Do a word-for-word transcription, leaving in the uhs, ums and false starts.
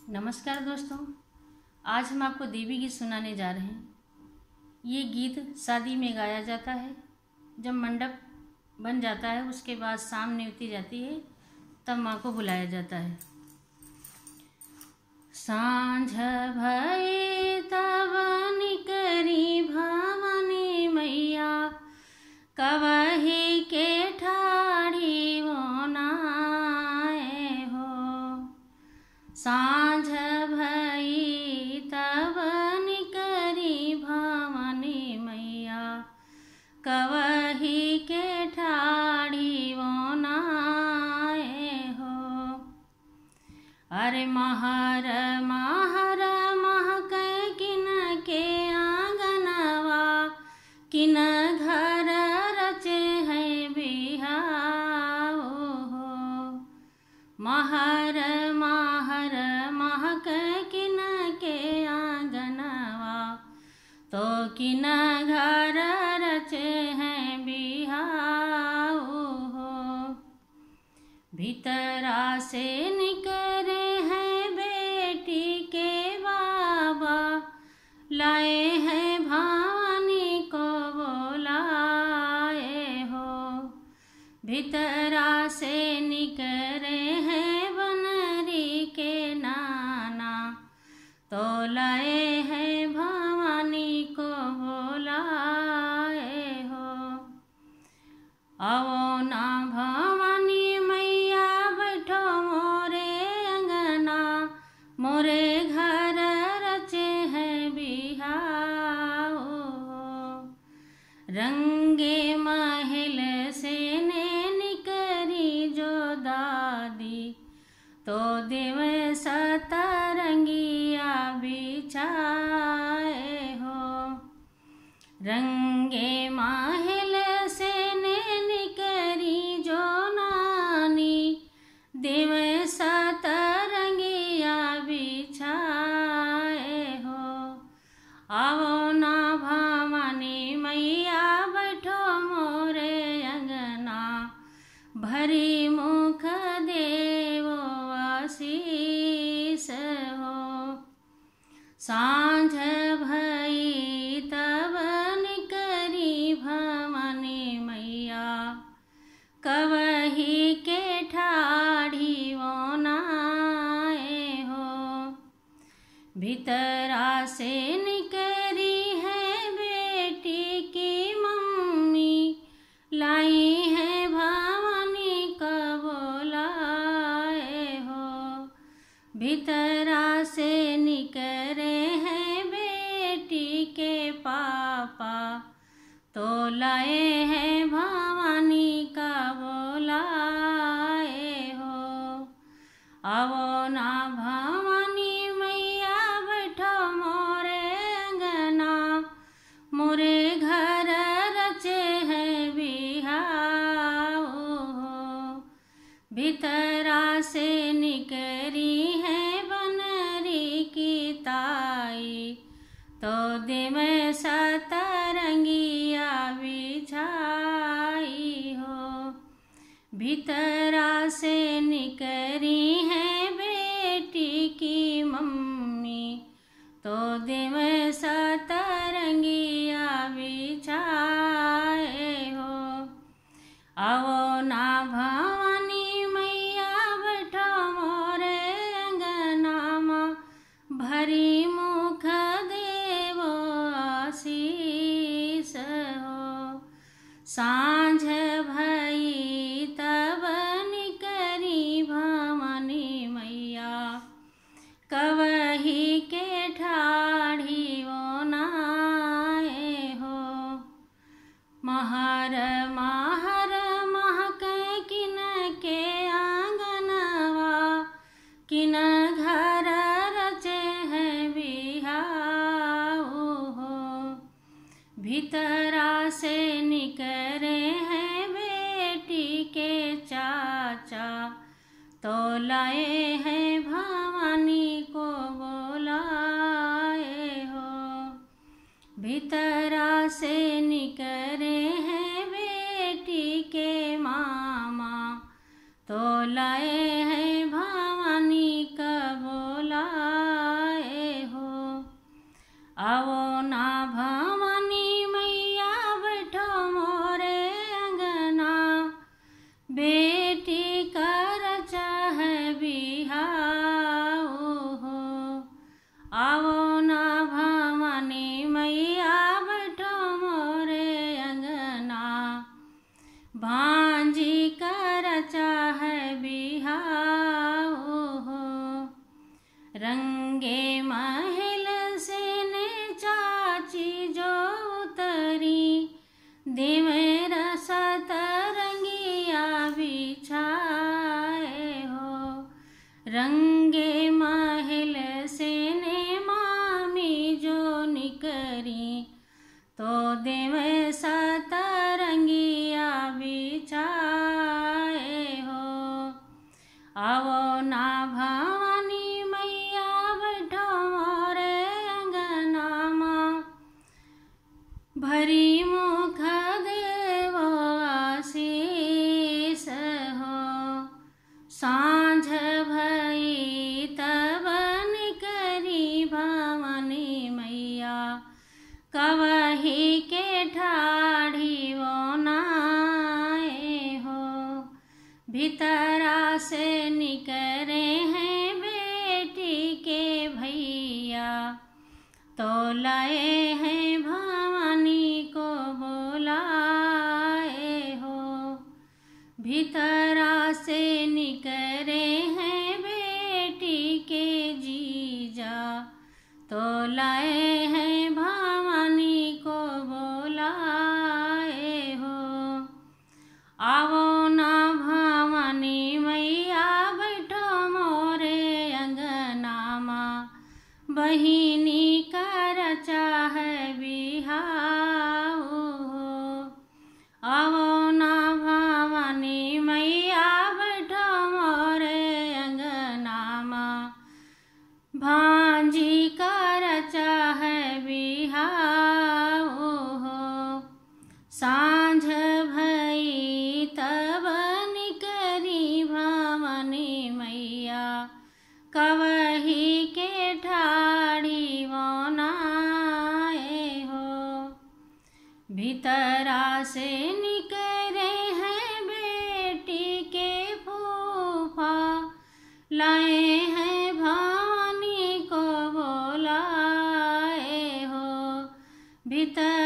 नमस्कार दोस्तों, आज हम आपको देवी गीत सुनाने जा रहे हैं। ये गीत शादी में गाया जाता है। जब मंडप बन जाता है उसके बाद शाम नियुक्ति जाती है, तब माँ को बुलाया जाता है। सांझ भई तब निकरी भवानी मैया, कवही के ठाड़ी वो नाए हो। सांझ भई तब निकरी भवानी मैया, कवही के ठाड़ी वो नाए हो। अरे महर महर महकै किन के आंगनवा, किन घर रचे है बिहाओ हो। महर महर महकै किन के आंगनवा, तो किन घर रचे हैं बिहाओ हो। भीतरा से निकरे हैं बेटी के बाबा, लाए हैं भवानी को बोलाए हो। भीतरा से निकरे हैं बनरी के नाना, तो लाए हैं भवानी को बोलाए हो। आओ ना भवानी मैया बैठो मोरे अंगना, मोरे घर रचे हैं बिहाओ हो। रंगे महल से ने निकरी जो दादी, तो देव सतरंगिया बिछाए हो। रंगे महल से ने निकरी जो नानी, देव सतरंगिया बिछाए हो। आओ ना भवानी मैया बैठो मोरे अंगना, भरी मुख देवो आशीष हो। सांझ भई तब निकरी भवानी मैया, कवही के ठाड़ी वो नाए हो। भीतरा से निकरी है बेटी की मम्मी, लाई है भवानी को बोलाए हो। भीतरा से निकरे हैं बेटी के पापा, तो लाए हैं भवानी का बोलाए हो। आओ ना भवानी मैया बैठो मोरे अंगना, मोरे घर रचे हैं बिहाओ हो। भीतरा से निकरी है बनरी की ताई, तो देव सतरंगिया बिछाई हो। भीतरा से निकरी है बेटी की मम्मी, तो देव सतरंगिया बिछाए हो। आओ ना भवानी मैया बैठो मोरे अंगना, भरी मुख देवो आशीष हो। सांझ भई तब निकरी भवानी मैया, कवही के ठाड़ी वो नाए हो। महर महर महकै किन के आंगनवा, किन घर रचे हैं बिहाओ हो। भीतरा से निकरे हैं बेटी के चाचा, तो लाए हैं भवानी को बोलाए हो। भीतरा से निकरे हैं बेटी के मामा, तो लाए हैं भवानी का रंगे महल से ने चाची जो उतरी, देवर सतरंगिया बिछाए हो। रंगे महल से ने मामी जो निकरी, तो देव सतरंगिया बिछाए हो। आवो ना भवानी मैया बैठो मोरे अंगनामा, भरी मुख देवो आशीष हो। सांझ भई तब निकरी भवानी मैया, कवही के ठाढ़ी वो नाए हो। भीतरा से निकरे हैं बेटी के भैया, तो लाए हैं भवानी को बोलाए हो। भीतरा से निकरे हैं बेटी के जीजा, तो लाए हैं भवानी को बोलाए हो। आवो ना भवानी मैया बैठो मोरे अंगनामा, बहिनी का रचा है बिहाव हो। आवो ना भवानी मैया बैठो मोरे अंगनामा, भांजी का रचा है बिहाव हो। सांझ भई तब निकरी भवानी मैया, कवही के ठाढ़ी वो नाए हो। भीतरा से निकरे हैं बेटी के फूफा, लाए हैं भवानी को बोलाए हो। भीतर